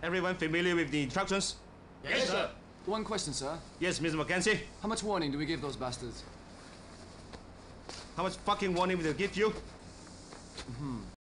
Everyone familiar with the instructions? Yes, sir. One question, sir. Yes, Mr. Mackenzie. How much warning do we give those bastards? How much fucking warning will they give you?